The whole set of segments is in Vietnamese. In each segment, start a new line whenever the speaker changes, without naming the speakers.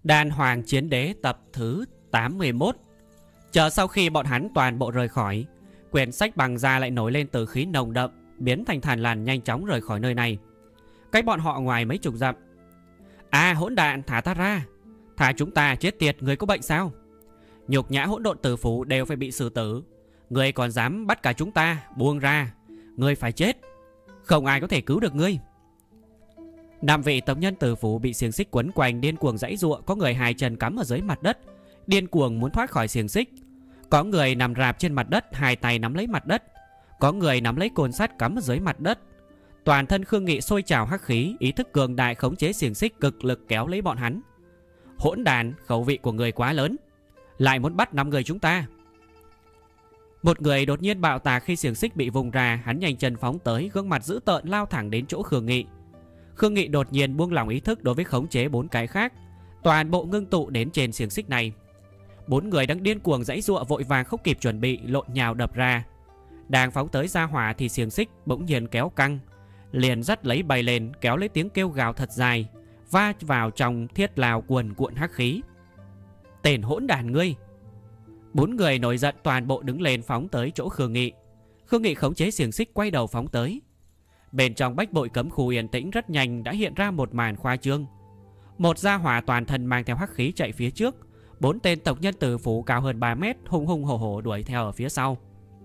Đàn Hoàng Chiến Đế tập thứ 81. Chờ sau khi bọn hắn toàn bộ rời khỏi, quyển sách bằng da lại nổi lên từ khí nồng đậm, biến thành thàn làn nhanh chóng rời khỏi nơi này. Cách bọn họ ngoài mấy chục dặm. À, hỗn đạn, thả ta ra. Thả chúng ta, chết tiệt, người có bệnh sao? Nhục nhã hỗn độn tử phủ đều phải bị xử tử. Người còn dám bắt cả chúng ta, buông ra. Người phải chết. Không ai có thể cứu được ngươi. 5 vị tộc nhân tử phủ bị xiềng xích quấn quanh, điên cuồng giãy giụa. Có người hai chân cắm ở dưới mặt đất, điên cuồng muốn thoát khỏi xiềng xích. Có người nằm rạp trên mặt đất, hai tay nắm lấy mặt đất. Có người nắm lấy côn sắt cắm ở dưới mặt đất. Toàn thân Khương Nghị sôi trào hắc khí, ý thức cường đại khống chế xiềng xích cực lực kéo lấy bọn hắn. Hỗn đàn, khẩu vị của người quá lớn, lại muốn bắt 5 người chúng ta. Một người đột nhiên bạo tạc khi xiềng xích bị vùng ra. Hắn nhanh chân phóng tới, gương mặt dữ tợn lao thẳng đến chỗ Khương Nghị. Khương Nghị đột nhiên buông lỏng ý thức đối với khống chế 4 cái khác, toàn bộ ngưng tụ đến trên xiềng xích này. 4 người đang điên cuồng giãy giụa, vội vàng không kịp chuẩn bị, lộn nhào đập ra. Đang phóng tới ra hỏa thì xiềng xích bỗng nhiên kéo căng, liền dắt lấy bay lên, kéo lấy tiếng kêu gào thật dài, va vào trong thiết lao cuồn cuộn hắc khí. Tên hỗn đàn ngươi! 4 người nổi giận toàn bộ đứng lên phóng tới chỗ Khương Nghị. Khương Nghị khống chế xiềng xích quay đầu phóng tới. Bên trong bách bội cấm khu yên tĩnh rất nhanh đã hiện ra một màn khoa trương. Một gia hỏa toàn thân mang theo hắc khí chạy phía trước. 4 tên tộc nhân tử phủ cao hơn 3 mét hung hung hổ hổ đuổi theo ở phía sau.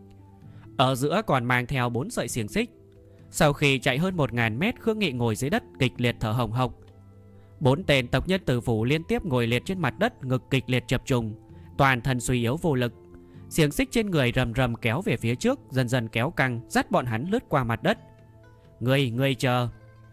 Ở giữa còn mang theo 4 sợi xiềng xích. Sau khi chạy hơn 1000 mét, Khương Nghị ngồi dưới đất kịch liệt thở hồng hộc. 4 tên tộc nhân tử phủ liên tiếp ngồi liệt trên mặt đất, ngực kịch liệt chập trùng, toàn thân suy yếu vô lực. Xiềng xích trên người rầm rầm kéo về phía trước, dần dần kéo căng, dắt bọn hắn lướt qua mặt đất. Ngươi chờ.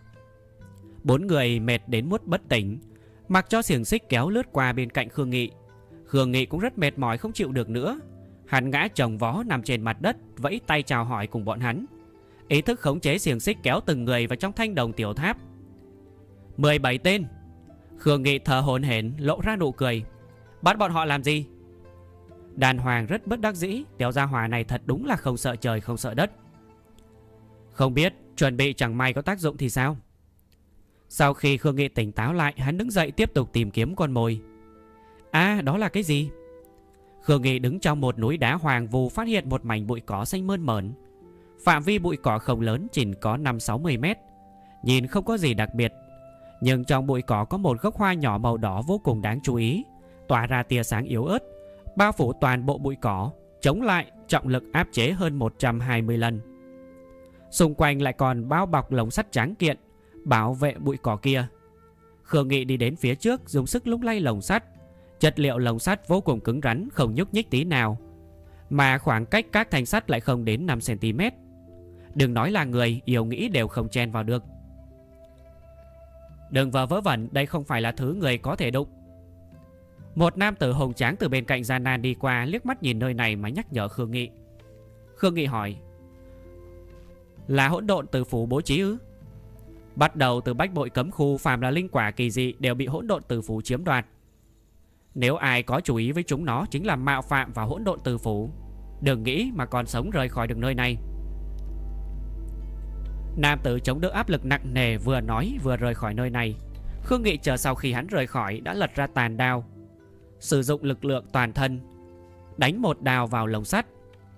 4 người mệt đến mức bất tỉnh, mặc cho xiềng xích kéo lướt qua bên cạnh Khương Nghị. Khương Nghị cũng rất mệt mỏi không chịu được nữa. Hắn ngã chồng vó nằm trên mặt đất, vẫy tay chào hỏi cùng bọn hắn. Ý thức khống chế xiềng xích kéo từng người vào trong thanh đồng tiểu tháp. 17 tên. Khương Nghị thở hổn hển, lộ ra nụ cười. Bắt bọn họ làm gì? Đàn Hoàng rất bất đắc dĩ, tiểu gia hỏa này thật đúng là không sợ trời không sợ đất. Không biết, chuẩn bị chẳng may có tác dụng thì sao? Sau khi Khương Nghị tỉnh táo lại, hắn đứng dậy tiếp tục tìm kiếm con mồi. À, đó là cái gì? Khương Nghị đứng trong một núi đá hoàng vù, phát hiện một mảnh bụi cỏ xanh mơn mởn. Phạm vi bụi cỏ không lớn, chỉ có 5-60 mét. Nhìn không có gì đặc biệt, nhưng trong bụi cỏ có một gốc hoa nhỏ màu đỏ vô cùng đáng chú ý, tỏa ra tia sáng yếu ớt, bao phủ toàn bộ bụi cỏ, chống lại trọng lực áp chế hơn 120 lần. Xung quanh lại còn bao bọc lồng sắt tráng kiện, bảo vệ bụi cỏ kia. Khương Nghị đi đến phía trước, dùng sức lung lay lồng sắt. Chất liệu lồng sắt vô cùng cứng rắn, không nhúc nhích tí nào, mà khoảng cách các thanh sắt lại không đến 5 cm. Đừng nói là người, yêu nghĩ đều không chen vào được. Đừng vờ vớ vẩn, đây không phải là thứ người có thể đụng. Một nam tử hồng tráng từ bên cạnh gian nan đi qua, liếc mắt nhìn nơi này mà nhắc nhở Khương Nghị. Khương Nghị hỏi: là hỗn độn tử phủ bố trí ư? Bắt đầu từ bách bội cấm khu, phàm là linh quả kỳ dị đều bị hỗn độn tử phủ chiếm đoạt. Nếu ai có chú ý với chúng nó chính là mạo phạm vào hỗn độn tử phủ. Đừng nghĩ mà còn sống rời khỏi được nơi này. Nam tử chống đỡ áp lực nặng nề vừa nói vừa rời khỏi nơi này. Khương Nghị chờ sau khi hắn rời khỏi đã lật ra tàn đao, sử dụng lực lượng toàn thân đánh một đao vào lồng sắt.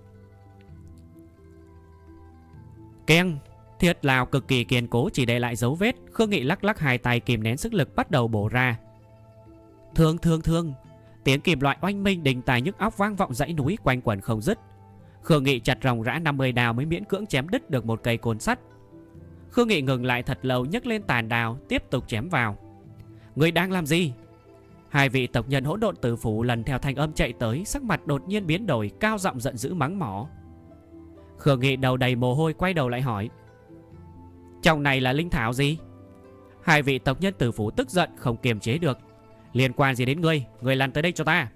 Keng! Thiết lao cực kỳ kiên cố, chỉ để lại dấu vết. Khương Nghị lắc lắc hai tay kìm nén sức lực, bắt đầu bổ ra. Thương! Tiếng kim loại oanh minh đình tài nhức óc vang vọng dãy núi quanh quẩn không dứt. Khương Nghị chặt ròng rã 50 đao mới miễn cưỡng chém đứt được một cây côn sắt. Khương Nghị ngừng lại thật lâu, nhấc lên tàn đao tiếp tục chém vào. Người đang làm gì? Hai vị tộc nhân hỗn độn tử phủ lần theo thanh âm chạy tới, sắc mặt đột nhiên biến đổi, cao giọng giận dữ mắng mỏ. Khương Nghị đầu đầy mồ hôi quay đầu lại hỏi: trong này là linh thảo gì? Hai vị tộc nhân tử phủ tức giận không kiềm chế được: liên quan gì đến ngươi? Ngươi lăn tới đây cho ta.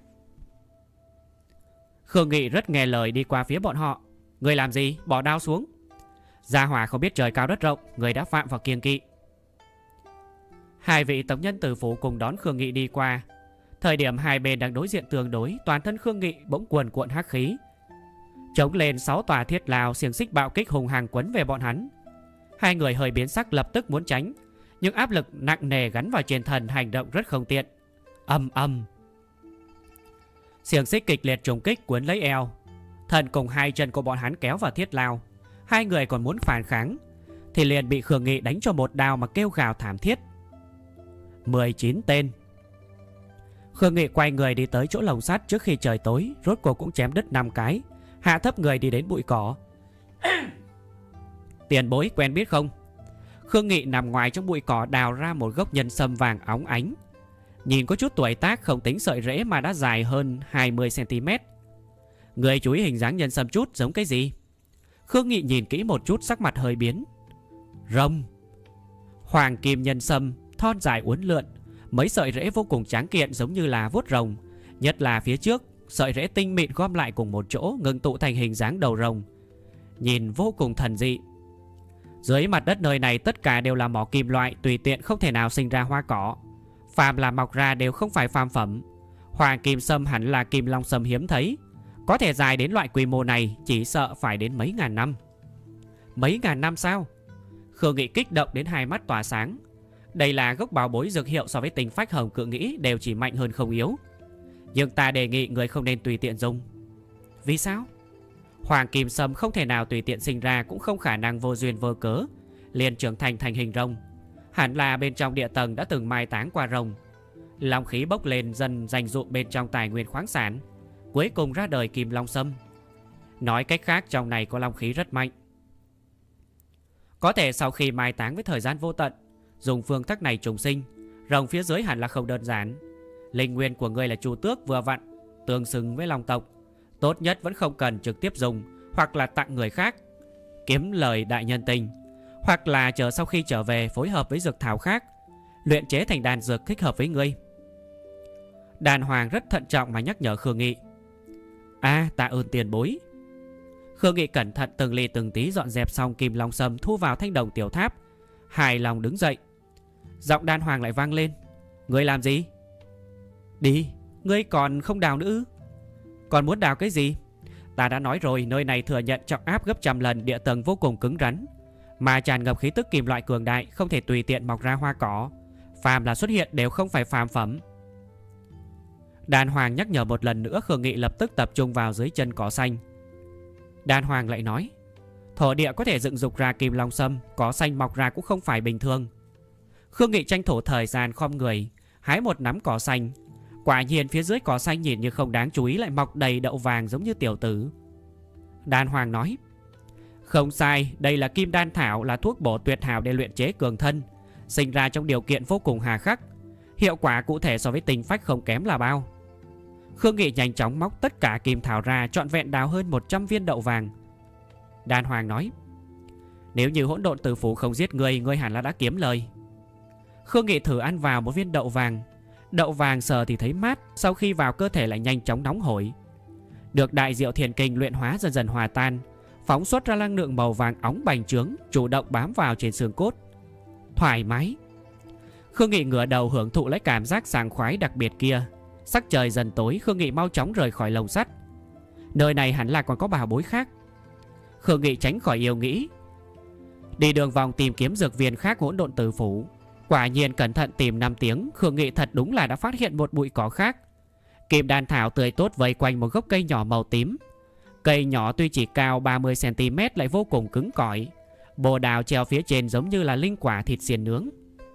Khương Nghị rất nghe lời đi qua phía bọn họ. Ngươi làm gì? Bỏ đao xuống. Gia hỏa không biết trời cao đất rộng, người đã phạm vào kiêng kỵ. Hai vị tộc nhân tử phủ cùng đón Khương Nghị đi qua. Thời điểm hai bên đang đối diện tương đối, toàn thân Khương Nghị bỗng cuồn cuộn hắc khí, chống lên 6 tòa thiết lao, xiềng xích bạo kích hùng hằng quấn về bọn hắn. Hai người hơi biến sắc, lập tức muốn tránh, nhưng áp lực nặng nề gắn vào trên thân, hành động rất không tiện. Âm âm. Xiềng xích kịch liệt trùng kích cuốn lấy eo. Thần cùng hai chân của bọn hắn kéo vào thiết lao. Hai người còn muốn phản kháng thì liền bị Khương Nghị đánh cho một đao mà kêu gào thảm thiết. 19 tên. Khương Nghị quay người đi tới chỗ lồng sắt trước khi trời tối, rốt cuộc cũng chém đứt 5 cái, hạ thấp người đi đến bụi cỏ. Tiền bối quen biết không? Khương Nghị nằm ngoài trong bụi cỏ đào ra một gốc nhân sâm vàng óng ánh. Nhìn có chút tuổi tác, không tính sợi rễ mà đã dài hơn 20 cm. Người chú ý hình dáng nhân sâm chút giống cái gì? Khương Nghị nhìn kỹ một chút, sắc mặt hơi biến. Rồng. Hoàng kim nhân sâm thon dài uốn lượn, mấy sợi rễ vô cùng tráng kiện giống như là vuốt rồng. Nhất là phía trước, sợi rễ tinh mịn gom lại cùng một chỗ, ngưng tụ thành hình dáng đầu rồng, nhìn vô cùng thần dị. Dưới mặt đất nơi này tất cả đều là mỏ kim loại, tùy tiện không thể nào sinh ra hoa cỏ. Phàm là mọc ra đều không phải phàm phẩm. Hoàng kim sâm hẳn là kim long sâm hiếm thấy, có thể dài đến loại quy mô này chỉ sợ phải đến mấy ngàn năm. Mấy ngàn năm sao? Khương Nghị kích động đến hai mắt tỏa sáng. Đây là gốc bảo bối dược hiệu, so với tinh phách hồng cự nghĩ đều chỉ mạnh hơn không yếu. Nhưng ta đề nghị người không nên tùy tiện dùng. Vì sao? Hoàng kim sâm không thể nào tùy tiện sinh ra, cũng không khả năng vô duyên vô cớ liền trưởng thành thành hình rồng. Hẳn là bên trong địa tầng đã từng mai táng qua rồng. Long khí bốc lên dần dành dụm bên trong tài nguyên khoáng sản, cuối cùng ra đời kim long sâm. Nói cách khác, trong này có long khí rất mạnh. Có thể sau khi mai táng với thời gian vô tận, dùng phương thức này trùng sinh. Rồng phía dưới hẳn là không đơn giản. Linh nguyên của ngươi là Chu Tước vừa vặn tương xứng với long tộc. Tốt nhất vẫn không cần trực tiếp dùng, hoặc là tặng người khác kiếm lời đại nhân tình, hoặc là chờ sau khi trở về phối hợp với dược thảo khác luyện chế thành đan dược thích hợp với ngươi. Đàn Hoàng rất thận trọng mà nhắc nhở Khương Nghị. Tạ ơn tiền bối. Khương Nghị cẩn thận từng ly từng tí dọn dẹp xong kim long sâm, thu vào thanh đồng tiểu tháp, hài lòng đứng dậy. Giọng Đan Hoàng lại vang lên. Ngươi làm gì? Đi, ngươi còn không đào nữa ư? Còn muốn đào cái gì? Ta đã nói rồi, nơi này thừa nhận trọng áp gấp trăm lần, địa tầng vô cùng cứng rắn, mà tràn ngập khí tức kim loại cường đại, không thể tùy tiện mọc ra hoa cỏ. Phàm là xuất hiện đều không phải phàm phẩm. Đan Hoàng nhắc nhở một lần nữa. Khương Nghị lập tức tập trung vào dưới chân cỏ xanh. Đan Hoàng lại nói, thổ địa có thể dựng dục ra kim long sâm, cỏ xanh mọc ra cũng không phải bình thường. Khương Nghị tranh thủ thời gian khom người hái một nắm cỏ xanh. Quả nhiên phía dưới cỏ xanh nhìn như không đáng chú ý lại mọc đầy đậu vàng giống như tiểu tử. Đan Hoàng nói, không sai, đây là kim đan thảo, là thuốc bổ tuyệt hảo để luyện chế cường thân, sinh ra trong điều kiện vô cùng hà khắc. Hiệu quả cụ thể so với tinh phách không kém là bao. Khương Nghị nhanh chóng móc tất cả kim thảo ra, trọn vẹn đào hơn 100 viên đậu vàng. Đan Hoàng nói, nếu như hỗn độn tử phủ không giết ngươi, ngươi hẳn là đã kiếm lời. Khương Nghị thử ăn vào một viên đậu vàng. Đậu vàng sờ thì thấy mát, sau khi vào cơ thể lại nhanh chóng nóng hổi. Được đại diệu thiền kinh luyện hóa dần dần hòa tan, phóng xuất ra năng lượng màu vàng óng bành trướng, chủ động bám vào trên xương cốt. Thoải mái. Khương Nghị ngửa đầu hưởng thụ lấy cảm giác sảng khoái đặc biệt kia. Sắc trời dần tối, Khương Nghị mau chóng rời khỏi lồng sắt. Nơi này hẳn là còn có bảo bối khác. Khương Nghị tránh khỏi yêu nghĩ, đi đường vòng tìm kiếm dược viên khác hỗn độn tử phủ. Quả nhiên cẩn thận tìm 5 tiếng, Khương Nghị thật đúng là đã phát hiện một bụi cỏ khác. Kim đan thảo tươi tốt vây quanh một gốc cây nhỏ màu tím. Cây nhỏ tuy chỉ cao 30 cm lại vô cùng cứng cỏi. Bồ đào treo phía trên giống như là linh quả thịt xiên nướng.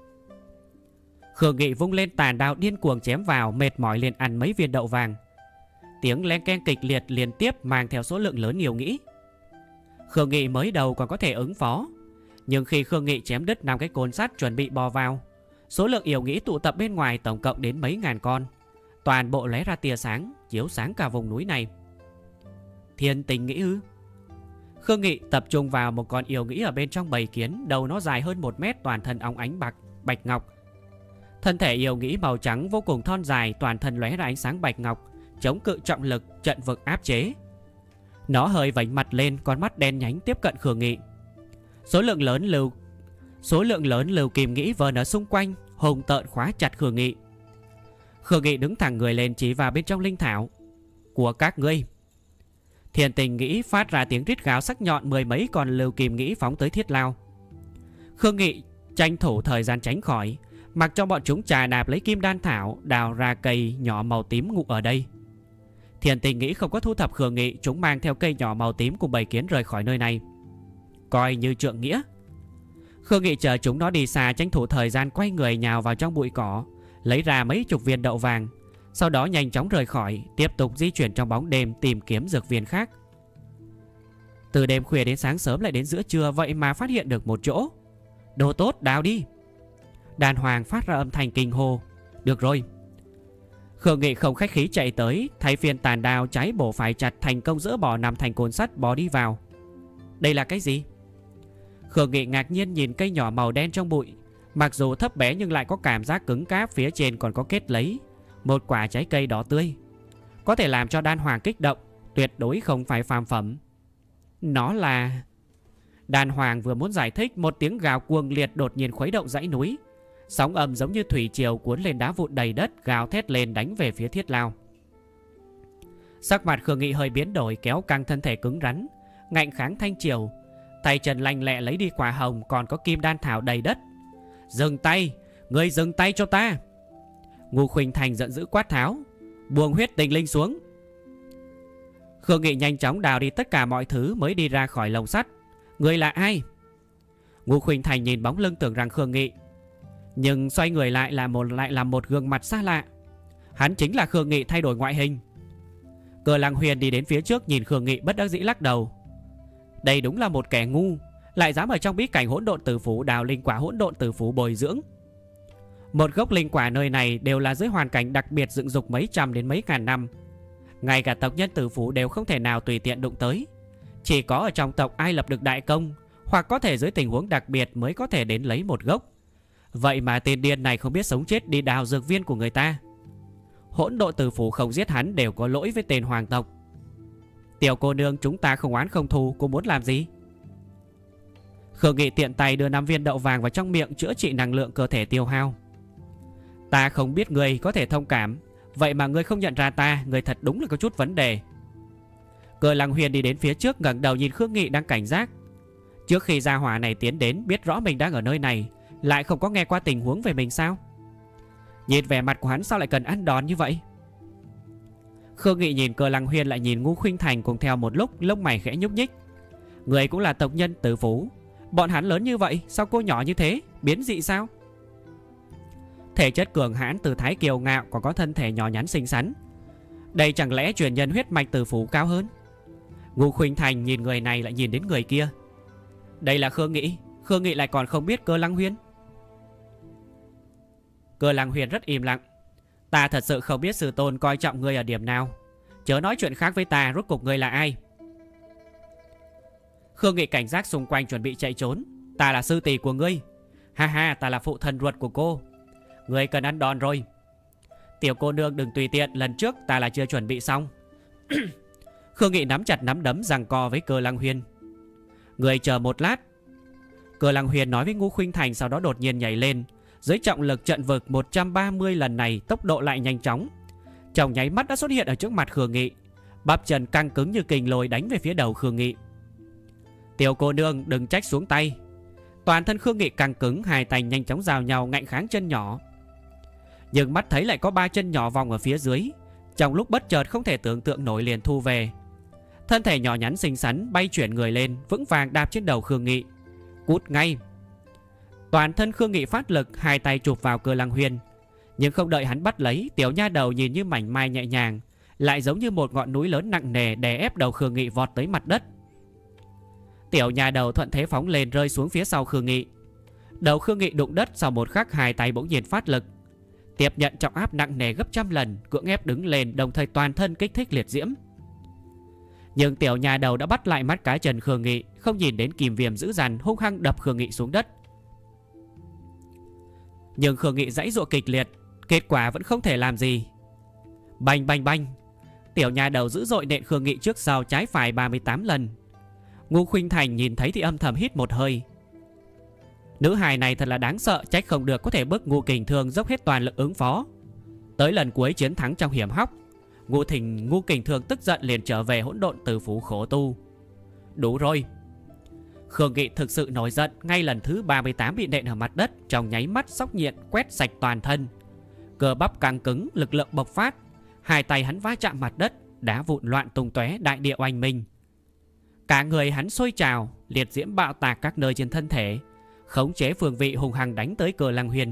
Khương Nghị vung lên tàn đao điên cuồng chém vào, mệt mỏi liền ăn mấy viên đậu vàng. Tiếng len keng kịch liệt liên tiếp mang theo số lượng lớn yêu nghĩ. Khương Nghị mới đầu còn có thể ứng phó, nhưng khi Khương Nghị chém đứt 5 cái côn sắt chuẩn bị bò vào, số lượng yêu nghĩ tụ tập bên ngoài tổng cộng đến mấy ngàn con, toàn bộ lóe ra tia sáng, chiếu sáng cả vùng núi này. Thiên tình nghĩ ư? Khương Nghị tập trung vào một con yêu nghĩ ở bên trong bầy kiến, đầu nó dài hơn 1 mét, toàn thân óng ánh bạch ngọc. Thân thể yêu nghĩ màu trắng vô cùng thon dài, toàn thân lóe ra ánh sáng bạch ngọc, chống cự trọng lực, trận vực áp chế. Nó hơi vảnh mặt lên, con mắt đen nhánh tiếp cận Khương Nghị. Số lượng lớn lưu kim nghĩ vờn ở xung quanh, hùng tợn khóa chặt Khương Nghị. Khương Nghị đứng thẳng người lên chỉ vào bên trong linh thảo. Của các ngươi. Thiên tình nghĩ phát ra tiếng rít gào sắc nhọn, 10 mấy con lưu kim nghĩ phóng tới thiết lao. Khương Nghị tranh thủ thời gian tránh khỏi, mặc cho bọn chúng trà đạp lấy kim đan thảo, đào ra cây nhỏ màu tím ngụ ở đây. Thiền Tình nghĩ không có thu thập Khương Nghị, chúng mang theo cây nhỏ màu tím cùng bầy kiến rời khỏi nơi này, coi như trượng nghĩa. Khương Nghị chờ chúng nó đi xa, tranh thủ thời gian quay người nhào vào trong bụi cỏ, lấy ra mấy chục viên đậu vàng, sau đó nhanh chóng rời khỏi, tiếp tục di chuyển trong bóng đêm tìm kiếm dược viên khác. Từ đêm khuya đến sáng sớm lại đến giữa trưa, vậy mà phát hiện được một chỗ. Đồ tốt, đào đi. Đàn Hoàng phát ra âm thanh kinh hô. Được rồi. Khương Nghị không khách khí chạy tới, thay phiên tàn đao trái bổ phải chặt, thành công dỡ bỏ 5 thành côn sắt bò đi vào. Đây là cái gì? Khương Nghị ngạc nhiên nhìn cây nhỏ màu đen trong bụi. Mặc dù thấp bé nhưng lại có cảm giác cứng cáp, phía trên còn có kết lấy một quả trái cây đỏ tươi, có thể làm cho Đan Hoàng kích động, tuyệt đối không phải phàm phẩm. Nó là... Đan Hoàng vừa muốn giải thích, một tiếng gào cuồng liệt đột nhiên khuấy động dãy núi. Sóng âm giống như thủy triều cuốn lên đá vụn đầy đất, gào thét lên đánh về phía Thiết Lao. Sắc mặt Khương Nghị hơi biến đổi, kéo căng thân thể cứng rắn, ngạnh kháng thanh triều, tay chân lanh lẹ lấy đi quả hồng, còn có kim đan thảo đầy đất. Dừng tay, ngươi dừng tay cho ta! Ngô Khuynh Thành giận dữ quát tháo, buông huyết tình linh xuống. Khương Nghị nhanh chóng đào đi tất cả mọi thứ mới đi ra khỏi lồng sắt. Ngươi là ai? Ngô Khuynh Thành nhìn bóng lưng tưởng rằng Khương Nghị, nhưng xoay người lại là một gương mặt xa lạ. Hắn chính là Khương Nghị thay đổi ngoại hình. Cơ Lăng Huyền đi đến phía trước, nhìn Khương Nghị bất đắc dĩ lắc đầu. Đây đúng là một kẻ ngu, lại dám ở trong bí cảnh hỗn độn tử phủ đào linh quả hỗn độn tử phủ bồi dưỡng. Một gốc linh quả nơi này đều là dưới hoàn cảnh đặc biệt dựng dục mấy trăm đến mấy ngàn năm, ngay cả tộc nhân tử phủ đều không thể nào tùy tiện đụng tới. Chỉ có ở trong tộc ai lập được đại công, hoặc có thể dưới tình huống đặc biệt mới có thể đến lấy một gốc. Vậy mà tên điên này không biết sống chết đi đào dược viên của người ta. Hỗn độn tử phủ không giết hắn đều có lỗi với tên hoàng tộc. Tiểu cô nương, chúng ta không oán không thù, cô muốn làm gì? Khương Nghị tiện tay đưa 5 viên đậu vàng vào trong miệng, chữa trị năng lượng cơ thể tiêu hao. Ta không biết ngươi có thể thông cảm, vậy mà ngươi không nhận ra ta, ngươi thật đúng là có chút vấn đề. Cơ Lăng Huyền đi đến phía trước, ngẩng đầu nhìn Khương Nghị đang cảnh giác. Trước khi gia hỏa này tiến đến, biết rõ mình đang ở nơi này, lại không có nghe qua tình huống về mình sao? Nhìn vẻ mặt của hắn sao lại cần ăn đòn như vậy? Khương Nghị nhìn Cơ Lăng Huyền lại nhìn Ngô Khuynh Thành, cùng theo một lúc lông mày khẽ nhúc nhích. Người cũng là tộc nhân tử phủ, bọn hắn lớn như vậy, sao cô nhỏ như thế, biến dị sao? Thể chất cường hãn, từ thái kiêu ngạo, còn có thân thể nhỏ nhắn xinh xắn. Đây chẳng lẽ truyền nhân huyết mạch tử phủ cao hơn? Ngô Khuynh Thành nhìn người này lại nhìn đến người kia. Đây là Khương Nghị, Khương Nghị lại còn không biết Cơ Lăng Huyền. Cơ Lăng Huyền rất im lặng. Ta thật sự không biết sư tôn coi trọng ngươi ở điểm nào. Chớ nói chuyện khác với ta, rốt cuộc ngươi là ai? Khương Nghị cảnh giác xung quanh chuẩn bị chạy trốn. Ta là sư tỷ của ngươi. Ha ha, ta là phụ thần ruột của cô. Ngươi cần ăn đòn rồi. Tiểu cô nương đừng tùy tiện, lần trước ta là chưa chuẩn bị xong. Khương Nghị nắm chặt nắm đấm giằng co với Cơ Lăng Huyền. Ngươi chờ một lát. Cơ Lăng Huyền nói với Ngô Khuynh Thành, sau đó đột nhiên nhảy lên. Dưới trọng lực trận vực 130 lần này, tốc độ lại nhanh chóng, trong nháy mắt đã xuất hiện ở trước mặt Khương Nghị. Bắp chân căng cứng như kình lôi đánh về phía đầu Khương Nghị. Tiểu cô nương đừng trách xuống tay. Toàn thân Khương Nghị căng cứng, hai tay nhanh chóng giao nhau ngạnh kháng chân nhỏ. Nhưng mắt thấy lại có 3 chân nhỏ vòng ở phía dưới, trong lúc bất chợt không thể tưởng tượng nổi liền thu về. Thân thể nhỏ nhắn xinh xắn bay chuyển người lên, vững vàng đạp trên đầu Khương Nghị. Cút ngay. Toàn thân Khương Nghị phát lực, hai tay chụp vào Cơ Lăng Huyền. Nhưng không đợi hắn bắt lấy, tiểu nha đầu nhìn như mảnh mai nhẹ nhàng, lại giống như một ngọn núi lớn nặng nề đè ép đầu Khương Nghị vọt tới mặt đất. Tiểu nha đầu thuận thế phóng lên, rơi xuống phía sau Khương Nghị. Đầu Khương Nghị đụng đất, sau một khắc hai tay bỗng nhiên phát lực, tiếp nhận trọng áp nặng nề gấp trăm lần, cưỡng ép đứng lên, đồng thời toàn thân kích thích liệt diễm. Nhưng tiểu nha đầu đã bắt lại mắt cá chân Khương Nghị, không nhìn đến kìm viêm dữ dằn, hung hăng đập Khương Nghị xuống đất. Nhưng Khương Nghị giãy giụa kịch liệt, kết quả vẫn không thể làm gì. Bành bành bành. Tiểu nha đầu dữ dội nện Khương Nghị trước sau trái phải 38 lần. Ngô Khuynh Thành nhìn thấy thì âm thầm hít một hơi. Nữ hài này thật là đáng sợ, trách không được có thể bức Ngô Kình Thương dốc hết toàn lực ứng phó. Tới lần cuối chiến thắng trong hiểm hóc, Ngô Kình Thương tức giận liền trở về hỗn độn tử phủ khổ tu. Đủ rồi. Khương Nghị thực sự nổi giận, ngay lần thứ 38 bị nện ở mặt đất, trong nháy mắt sóc nhiệt quét sạch toàn thân. Cơ bắp căng cứng, lực lượng bộc phát, hai tay hắn va chạm mặt đất, đá vụn loạn tung tóe, đại địa oanh minh. Cả người hắn sôi trào, liệt diễm bạo tạc các nơi trên thân thể, khống chế phương vị hùng hăng đánh tới Cơ Lăng Huyền.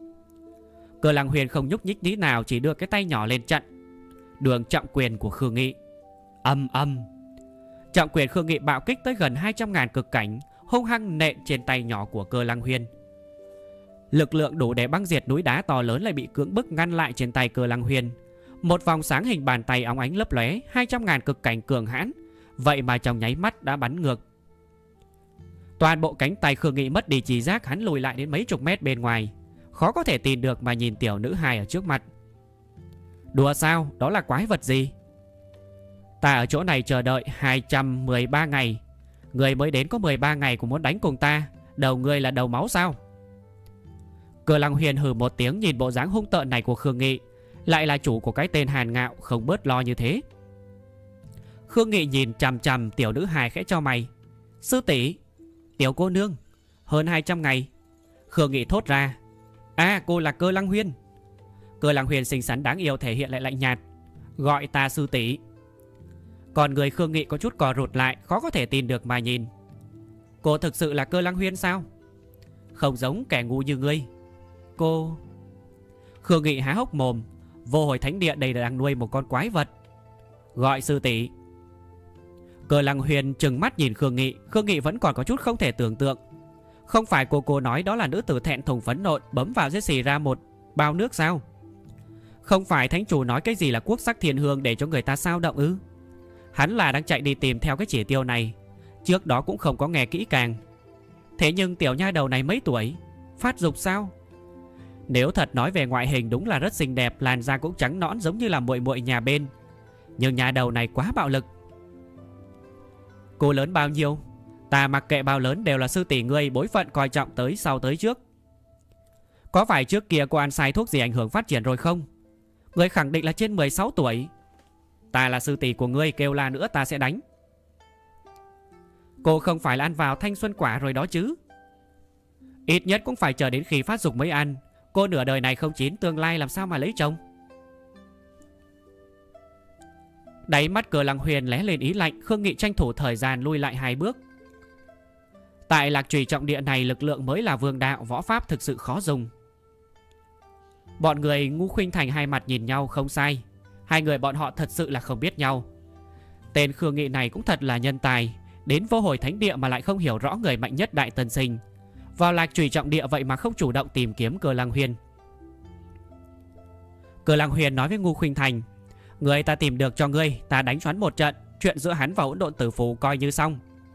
Cơ Lăng Huyền không nhúc nhích tí nào, chỉ đưa cái tay nhỏ lên chặn đường trọng quyền của Khương Nghị. Âm âm, trọng quyền Khương Nghị bạo kích tới gần 200.000 cực cảnh, hung hăng nện trên tay nhỏ của Cơ Lăng Huyền. Lực lượng đủ để băng diệt núi đá to lớn lại bị cưỡng bức ngăn lại trên tay Cơ Lăng Huyền. Một vòng sáng hình bàn tay óng ánh lấp lóe, 200.000 cực cảnh cường hãn, vậy mà trong nháy mắt đã bắn ngược. Toàn bộ cánh tay Khương Nghị mất đi trí giác, hắn lùi lại đến mấy chục mét bên ngoài, khó có thể tin được mà nhìn tiểu nữ hài ở trước mặt. Đùa sao? Đó là quái vật gì? Ta ở chỗ này chờ đợi 213 ngày, người mới đến có 13 ngày cũng muốn đánh cùng ta, đầu người là đầu máu sao? Cơ Lăng Huyền hừ một tiếng, nhìn bộ dáng hung tợn này của Khương Nghị, lại là chủ của cái tên hàn ngạo, không bớt lo như thế. Khương Nghị nhìn chằm chằm tiểu nữ hài khẽ cho mày. Sư tỷ, tiểu cô nương, hơn 200 ngày. Khương Nghị thốt ra. Cô là Cơ Lăng Huyền. Cơ Lăng Huyền xinh xắn đáng yêu thể hiện lại lạnh nhạt. Gọi ta sư tỷ. Còn người Khương Nghị có chút cò rụt lại, khó có thể tin được mà nhìn. Cô thực sự là Cơ Lăng Huyền sao? Không giống kẻ ngu như ngươi. Cô... Khương Nghị há hốc mồm. Vô Hồi Thánh Địa đây đang nuôi một con quái vật. Gọi sư tỷ. Cơ Lăng Huyền trừng mắt nhìn Khương Nghị. Khương Nghị vẫn còn có chút không thể tưởng tượng. Không phải cô nói đó là nữ tử thẹn thùng phẫn nộ bấm vào Jesse ra một bao nước sao? Không phải thánh chủ nói cái gì là quốc sắc thiên hương để cho người ta sao động ư? Hắn là đang chạy đi tìm theo cái chỉ tiêu này, trước đó cũng không có nghe kỹ càng. Thế nhưng tiểu nha đầu này mấy tuổi? Phát dục sao? Nếu thật nói về ngoại hình đúng là rất xinh đẹp, làn da cũng trắng nõn giống như là muội muội nhà bên. Nhưng nha đầu này quá bạo lực. Cô lớn bao nhiêu? Ta mặc kệ bao lớn, đều là sư tỷ ngươi, bối phận coi trọng tới sau tới trước. Có phải trước kia cô ăn sai thuốc gì ảnh hưởng phát triển rồi không? Ngươi khẳng định là trên 16 tuổi. Ta là sư tỷ của ngươi, kêu la nữa ta sẽ đánh. Cô không phải là ăn vào thanh xuân quả rồi đó chứ? Ít nhất cũng phải chờ đến khi phát dục mới ăn. Cô nửa đời này không chín, tương lai làm sao mà lấy chồng? Đáy mắt Cơ Lăng Huyền lóe lên ý lạnh. Khương Nghị tranh thủ thời gian lui lại 2 bước. Tại Lạc Trùy Trọng Địa này, lực lượng mới là vương đạo, võ pháp thực sự khó dùng. Bọn người Ngũ Khuynh Thành hai mặt nhìn nhau, không sai. Hai người bọn họ thật sự là không biết nhau. Tên Khương Nghị này cũng thật là nhân tài, đến Vô Hồi Thánh Địa mà lại không hiểu rõ người mạnh nhất Đại Tân Sinh. Vào Lạc Trùy Trọng Địa vậy mà không chủ động tìm kiếm Cơ Lăng Huyền. Cơ Lăng Huyền nói với Ngũ Khuynh Thành, người ta tìm được cho ngươi, ta đánh choán một trận, chuyện giữa hắn và Hỗn Độn Tử Phù coi như xong.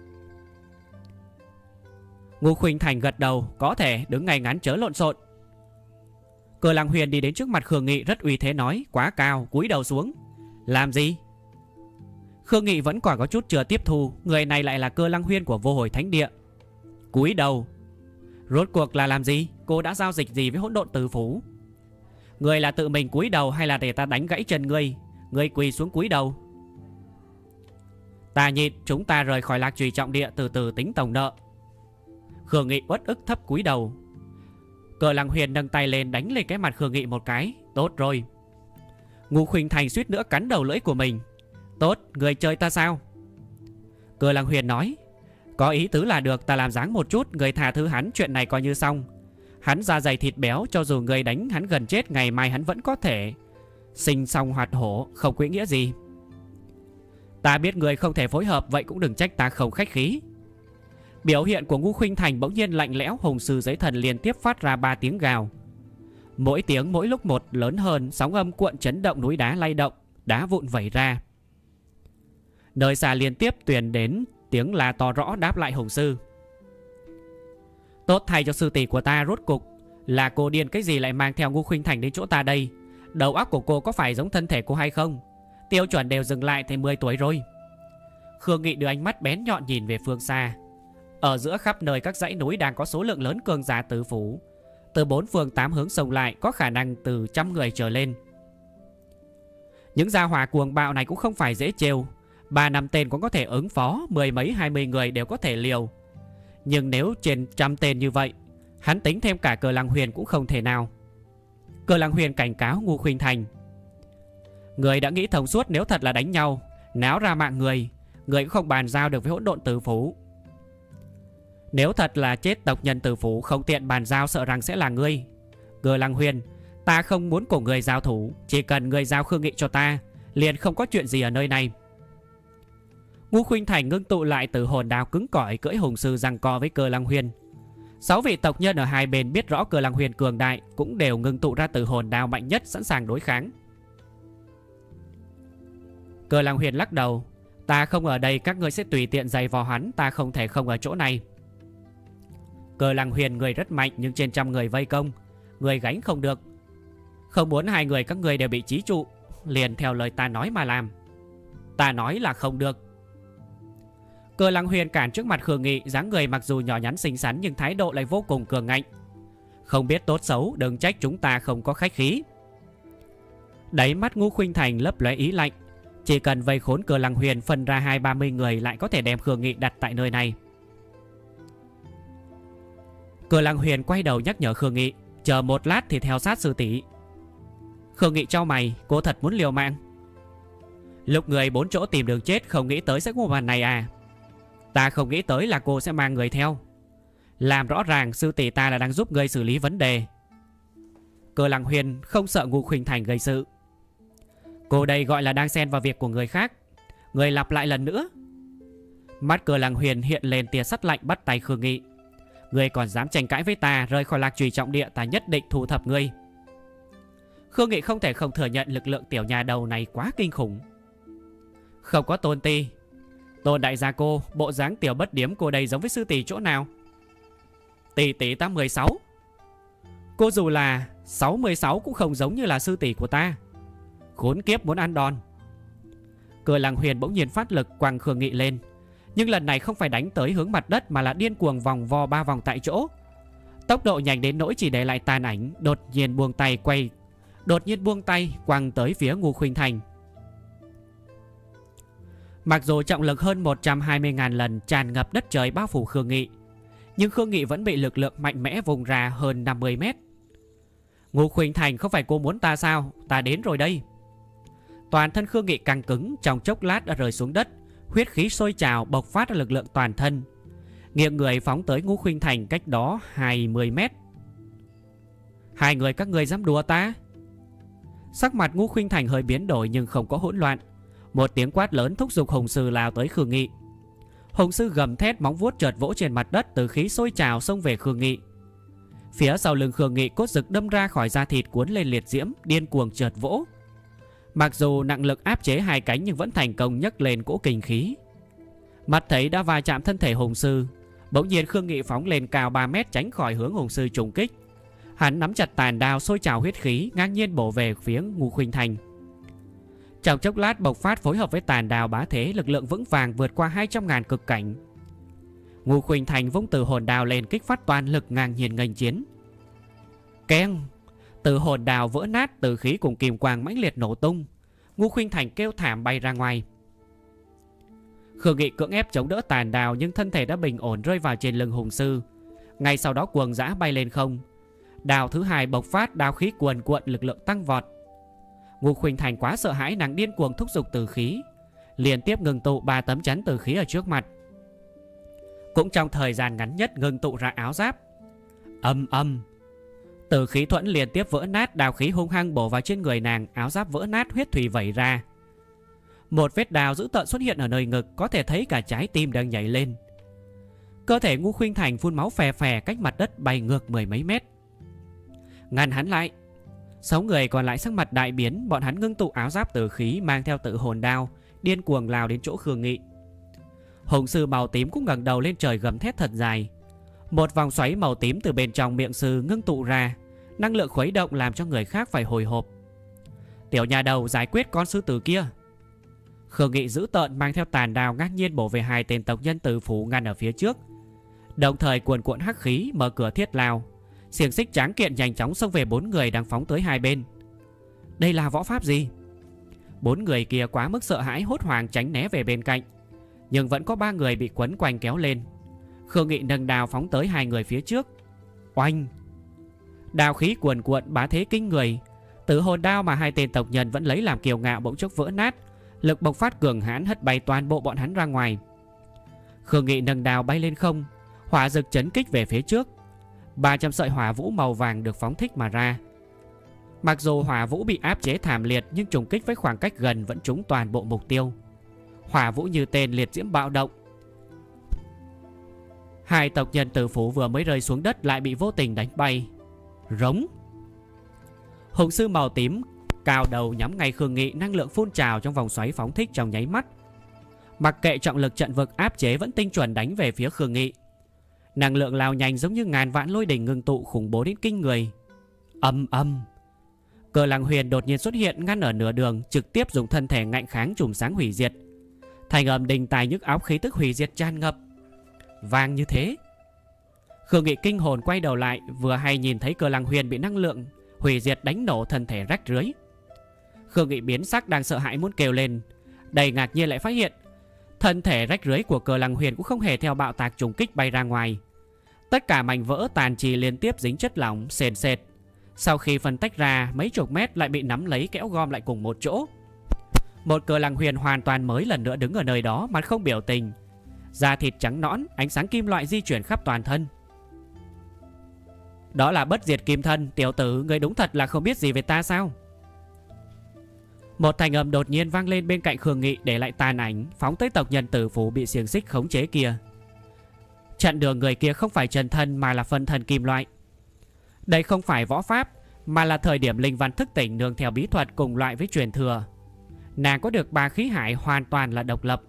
Ngũ Khuynh Thành gật đầu, có thể, đứng ngay ngắn chớ lộn xộn. Cơ Lăng Huyền đi đến trước mặt Khương Nghị rất uy thế nói, quá cao, cúi đầu xuống. Làm gì? Khương Nghị vẫn còn có chút chưa tiếp thu, người này lại là Cơ Lăng Huyền của Vô Hồi Thánh Địa. Cúi đầu? Rốt cuộc là làm gì? Cô đã giao dịch gì với Hỗn Độn Tử Phù? Người là tự mình cúi đầu hay là để ta đánh gãy chân ngươi? Ngươi quỳ xuống cúi đầu. Ta nhịn, chúng ta rời khỏi Lạc Trùy Trọng Địa, từ từ tính tổng nợ. Khương Nghị uất ức thấp cúi đầu. Cơ Lăng Huyền nâng tay lên đánh lên cái mặt Khương Nghị một cái. Tốt rồi. Ngũ Khuynh Thành suýt nữa cắn đầu lưỡi của mình. Tốt, người chơi ta sao? Cơ Lăng Huyền nói, có ý tứ là được, ta làm dáng một chút, người tha thứ hắn, chuyện này coi như xong. Hắn da dày thịt béo, cho dù người đánh hắn gần chết, ngày mai hắn vẫn có thể sinh xong hoạt hổ, không quỹ nghĩa gì. Ta biết người không thể phối hợp, vậy cũng đừng trách ta không khách khí. Biểu hiện của Ngũ Khuynh Thành bỗng nhiên lạnh lẽo, hùng sư giấy thần liên tiếp phát ra 3 tiếng gào. Mỗi tiếng mỗi lúc một lớn hơn, sóng âm cuộn chấn động núi đá lay động, đá vụn vẩy ra. Nơi xa liên tiếp truyền đến tiếng là to rõ đáp lại hùng sư. Tốt thay cho sư tỷ của ta, rốt cục là cô điên cái gì lại mang theo Ngũ Khuynh Thành đến chỗ ta đây? Đầu óc của cô có phải giống thân thể cô hay không? Tiêu chuẩn đều dừng lại thì 10 tuổi rồi. Khương Nghị đưa ánh mắt bén nhọn nhìn về phương xa. Ở giữa khắp nơi các dãy núi đang có số lượng lớn cường giả tử phủ, từ 4 phương 8 hướng xông lại, có khả năng từ 100 người trở lên. Những gia hỏa cuồng bạo này cũng không phải dễ trêu. 3 năm tên cũng có thể ứng phó, 10 mấy 20 người đều có thể liều. Nhưng nếu trên 100 tên như vậy, hắn tính thêm cả Cờ Lăng Huyền cũng không thể nào. Cờ Lăng Huyền cảnh cáo Ngô Khuynh Thành: người đã nghĩ thông suốt, nếu thật là đánh nhau, náo ra mạng người cũng không bàn giao được với hỗn độn tử phủ. Nếu thật là chết tộc nhân tử phủ, không tiện bàn giao, sợ rằng sẽ là ngươi. Cờ Lăng Huyền, ta không muốn cùng người giao thủ, chỉ cần người giao Khương Nghị cho ta, liền không có chuyện gì ở nơi này. Ngô Khuynh Thành ngưng tụ lại từ hồn đao cứng cỏi, cưỡi hùng sư giằng co với Cờ Lăng Huyền. 6 vị tộc nhân ở hai bên biết rõ Cờ Lăng Huyền cường đại, cũng đều ngưng tụ ra từ hồn đao mạnh nhất, sẵn sàng đối kháng. Cờ Lăng Huyền lắc đầu: ta không ở đây, các ngươi sẽ tùy tiện giày vò hắn, ta không thể không ở chỗ này. Cờ Lăng Huyền người rất mạnh, nhưng trên trăm người vây công, người gánh không được. Không muốn hai người các ngươi đều bị chí trụ, liền theo lời ta nói mà làm. Ta nói là không được. Cờ Lăng Huyền cản trước mặt Khương Nghị, dáng người mặc dù nhỏ nhắn xinh xắn nhưng thái độ lại vô cùng cường ngạnh. Không biết tốt xấu, đừng trách chúng ta không có khách khí. Đáy mắt Ngô Khuynh Thành lấp lóe ý lạnh. Chỉ cần vây khốn Cờ Lăng Huyền, phân ra 20-30 người lại có thể đem Khương Nghị đặt tại nơi này. Cờ Lăng Huyền quay đầu nhắc nhở Khương Nghị: chờ một lát thì theo sát sư tỷ. Khương Nghị chau mày: cô thật muốn liều mạng? Lúc người 4 chỗ tìm đường chết, không nghĩ tới sẽ có màn này à? Ta không nghĩ tới là cô sẽ mang người theo. Làm rõ ràng sư tỷ ta là đang giúp ngươi xử lý vấn đề. Cờ Lăng Huyền không sợ Ngô Khuynh Thành gây sự. Cô đây gọi là đang xen vào việc của người khác. Người lặp lại lần nữa. Mắt Cờ Lăng Huyền hiện lên tia sắt lạnh, bắt tay Khương Nghị: ngươi còn dám tranh cãi với ta, rời khỏi Lạc Trùy trọng địa, ta nhất định thu thập ngươi. Khương Nghị không thể không thừa nhận lực lượng tiểu nhà đầu này quá kinh khủng. Không có tôn ti. Tôn đại gia cô, bộ dáng tiểu bất điếm cô đây giống với sư tỷ chỗ nào? Tỷ tỷ ta 16. Cô dù là 66 cũng không giống như là sư tỷ của ta. Khốn kiếp, muốn ăn đòn. Cờ Lăng Huyền bỗng nhiên phát lực quăng Khương Nghị lên, nhưng lần này không phải đánh tới hướng mặt đất mà là điên cuồng vòng vo 3 vòng tại chỗ. Tốc độ nhanh đến nỗi chỉ để lại tàn ảnh, đột nhiên buông tay quăng tới phía Ngô Khuynh Thành. Mặc dù trọng lực hơn 120.000 lần tràn ngập đất trời bao phủ Khương Nghị, nhưng Khương Nghị vẫn bị lực lượng mạnh mẽ vùng ra hơn 50 mét. Ngô Khuynh Thành, không phải cô muốn ta sao? Ta đến rồi đây. Toàn thân Khương Nghị căng cứng, trong chốc lát đã rơi xuống đất, huyết khí sôi trào bộc phát ra lực lượng toàn thân, nghiêng người phóng tới Ngô Khuynh Thành cách đó 20 mét. Hai người các ngươi dám đùa ta? Sắc mặt Ngô Khuynh Thành hơi biến đổi nhưng không có hỗn loạn. Một tiếng quát lớn thúc giục hùng sư lao tới Khương Nghị. Hùng sư gầm thét, móng vuốt chợt vỗ trên mặt đất, từ khí sôi trào xông về Khương Nghị. Phía sau lưng Khương Nghị cốt rực đâm ra khỏi da thịt, cuốn lên liệt diễm, điên cuồng chợt vỗ. Mặc dù nặng lực áp chế hai cánh nhưng vẫn thành công nhấc lên cỗ kình khí. Mặt thấy đã va chạm thân thể hùng sư, bỗng nhiên Khương Nghị phóng lên cao 3 mét tránh khỏi hướng hùng sư trùng kích. Hắn nắm chặt tàn đao sôi trào huyết khí, ngang nhiên bổ về phía Ngô Khuynh Thành. Trong chốc lát bộc phát phối hợp với tàn đao bá thế, lực lượng vững vàng vượt qua 200.000 cực cảnh. Ngô Khuynh Thành vung từ hồn đao lên kích phát toàn lực, ngang nhiên nghênh chiến. Keng! Từ hồn đao vỡ nát, từ khí cùng kìm quang mãnh liệt nổ tung. Ngô Khuynh Thành kêu thảm bay ra ngoài. Khương Nghị cưỡng ép chống đỡ tàn đao nhưng thân thể đã bình ổn rơi vào trên lưng hùng sư. Ngay sau đó cuồng dã bay lên không. Đao thứ hai bộc phát, đao khí cuồn cuộn, lực lượng tăng vọt. Ngô Khuynh Thành quá sợ hãi, nàng điên cuồng thúc giục tử khí, liên tiếp ngưng tụ 3 tấm chắn tử khí ở trước mặt. Cũng trong thời gian ngắn nhất ngưng tụ ra áo giáp. Âm âm, tử khí thuẫn liên tiếp vỡ nát, đao khí hung hăng bổ vào trên người nàng, áo giáp vỡ nát, huyết thủy vẩy ra. Một vết đao dữ tợn xuất hiện ở nơi ngực, có thể thấy cả trái tim đang nhảy lên. Cơ thể Ngô Khuynh Thành phun máu phè phè, cách mặt đất bay ngược 10 mấy mét. Ngăn hắn lại. 6 người còn lại sắc mặt đại biến, bọn hắn ngưng tụ áo giáp tử khí mang theo tự hồn đao, điên cuồng lao đến chỗ Khương Nghị. Hùng sư màu tím cũng ngẩng đầu lên trời gầm thét thật dài. Một vòng xoáy màu tím từ bên trong miệng sư ngưng tụ ra, năng lượng khuấy động làm cho người khác phải hồi hộp. Tiểu nhà đầu, giải quyết con sư tử kia. Khương Nghị dữ tợn mang theo tàn đao ngang nhiên bổ về 2 tên tộc nhân tử phủ ngăn ở phía trước, đồng thời cuồn cuộn hắc khí mở cửa thiết lao. Xiềng xích tráng kiện nhanh chóng xông về 4 người đang phóng tới hai bên. Đây là võ pháp gì? 4 người kia quá mức sợ hãi, hốt hoảng tránh né về bên cạnh, nhưng vẫn có 3 người bị quấn quanh kéo lên. Khương Nghị nâng đao phóng tới hai người phía trước. Oanh! Đao khí cuồn cuộn bá thế kinh người. Tử hồn đao mà hai tên tộc nhân vẫn lấy làm kiêu ngạo bỗng chốc vỡ nát. Lực bộc phát cường hãn hất bay toàn bộ bọn hắn ra ngoài. Khương Nghị nâng đao bay lên không, hỏa dực chấn kích về phía trước. 300 sợi hỏa vũ màu vàng được phóng thích mà ra. Mặc dù hỏa vũ bị áp chế thảm liệt, nhưng trùng kích với khoảng cách gần vẫn trúng toàn bộ mục tiêu. Hỏa vũ như tên liệt diễm bạo động. Hai tộc nhân Tử Phủ vừa mới rơi xuống đất lại bị vô tình đánh bay. Rống! Hùng sư màu tím cao đầu nhắm ngay Khương Nghị, năng lượng phun trào trong vòng xoáy phóng thích trong nháy mắt. Mặc kệ trọng lực trận vực áp chế vẫn tinh chuẩn đánh về phía Khương Nghị. Năng lượng lao nhanh giống như ngàn vạn lôi đỉnh ngưng tụ khủng bố đến kinh người. Âm âm! Cơ Lăng Huyền đột nhiên xuất hiện ngăn ở nửa đường, trực tiếp dùng thân thể ngạnh kháng chùm sáng hủy diệt. Thành âm đình tài nhức óc khí tức hủy diệt tràn ngập. Vang như thế. Khương Nghị kinh hồn quay đầu lại, vừa hay nhìn thấy Cơ Lăng Huyền bị năng lượng hủy diệt đánh nổ thân thể rách rưới. Khương Nghị biến sắc đang sợ hãi muốn kêu lên, đầy ngạc nhiên lại phát hiện thân thể rách rưới của Cơ Lăng Huyền cũng không hề theo bạo tạc trùng kích bay ra ngoài. Tất cả mảnh vỡ tàn trì liên tiếp dính chất lỏng sền sệt. Sau khi phân tách ra mấy chục mét lại bị nắm lấy kéo gom lại cùng một chỗ. Một Cơ Lăng Huyền hoàn toàn mới lần nữa đứng ở nơi đó, mặt không biểu tình, da thịt trắng nõn, ánh sáng kim loại di chuyển khắp toàn thân. Đó là bất diệt kim thân. Tiểu tử, người đúng thật là không biết gì về ta sao? Một thanh âm đột nhiên vang lên bên cạnh Khương Nghị, để lại tàn ảnh phóng tới tộc nhân Tử Phủ bị xiềng xích khống chế kia. Chặn đường người kia không phải chân thân mà là phân thân kim loại. Đây không phải võ pháp, mà là thời điểm linh văn thức tỉnh nương theo bí thuật cùng loại với truyền thừa. Nàng có được 3 khí hải hoàn toàn là độc lập.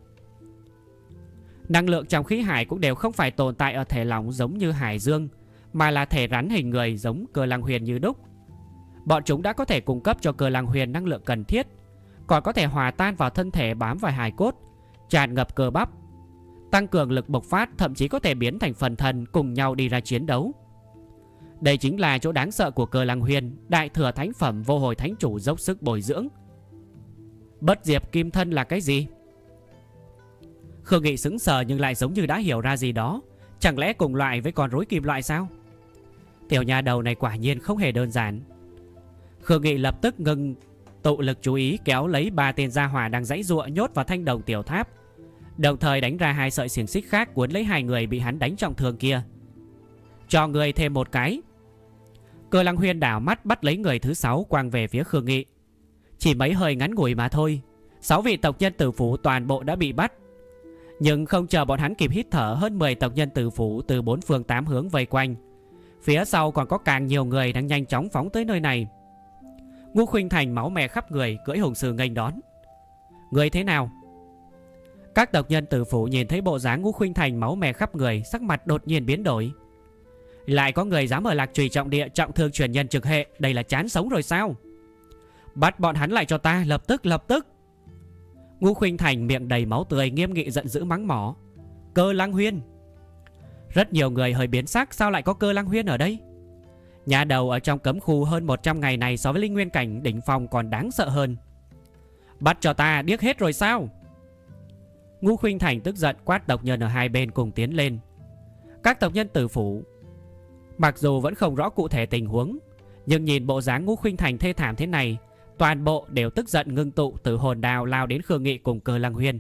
Năng lượng trong khí hải cũng đều không phải tồn tại ở thể lỏng giống như hải dương, mà là thể rắn hình người giống Cơ Lăng Huyền như đúc. Bọn chúng đã có thể cung cấp cho Cơ Lăng Huyền năng lượng cần thiết, còn có thể hòa tan vào thân thể bám vào hài cốt, tràn ngập cơ bắp, tăng cường lực bộc phát, thậm chí có thể biến thành phần thân cùng nhau đi ra chiến đấu. Đây chính là chỗ đáng sợ của Cơ Lăng Huyền, đại thừa thánh phẩm vô hồi thánh chủ dốc sức bồi dưỡng. Bất diệt kim thân là cái gì? Khương Nghị sững sờ nhưng lại giống như đã hiểu ra gì đó. Chẳng lẽ cùng loại với con rối kim loại sao? Tiểu nha đầu này quả nhiên không hề đơn giản. Khương Nghị lập tức ngừng tụ lực chú ý, kéo lấy 3 tên gia hỏa đang giãy giụa nhốt vào thanh đồng tiểu tháp, đồng thời đánh ra 2 sợi xiềng xích khác cuốn lấy 2 người bị hắn đánh trọng thương kia. Cho người thêm một cái. Cơ Lăng Huyền đảo mắt bắt lấy người thứ 6 quăng về phía Khương Nghị. Chỉ mấy hơi ngắn ngủi mà thôi, 6 vị tộc nhân Tử Phủ toàn bộ đã bị bắt. Nhưng không chờ bọn hắn kịp hít thở, hơn 10 tộc nhân Tử Phủ từ 4 phương 8 hướng vây quanh. Phía sau còn có càng nhiều người đang nhanh chóng phóng tới nơi này. Ngũ Khuynh Thành máu me khắp người, cưỡi hùng sư nghênh đón. Người thế nào? Các tộc nhân Tử Phủ nhìn thấy bộ dáng Ngũ Khuynh Thành máu me khắp người, sắc mặt đột nhiên biến đổi. Lại có người dám ở Lạc Trùy trọng địa trọng thương truyền nhân trực hệ, đây là chán sống rồi sao? Bắt bọn hắn lại cho ta, lập tức, lập tức! Ngũ Khuynh Thành miệng đầy máu tươi, nghiêm nghị giận dữ mắng mỏ. Cơ Lăng Huyên! Rất nhiều người hơi biến sắc, sao lại có Cơ Lăng Huyên ở đây? Nhà đầu ở trong cấm khu hơn 100 ngày này so với linh nguyên cảnh đỉnh phong còn đáng sợ hơn. Bắt cho ta, điếc hết rồi sao? Ngũ Khuynh Thành tức giận quát tộc nhân ở hai bên cùng tiến lên. Các tộc nhân Tử Phủ mặc dù vẫn không rõ cụ thể tình huống, nhưng nhìn bộ dáng Ngũ Khuynh Thành thê thảm thế này, toàn bộ đều tức giận ngưng tụ tử hồn đao lao đến Khương Nghị cùng Cơ Lăng Huyên.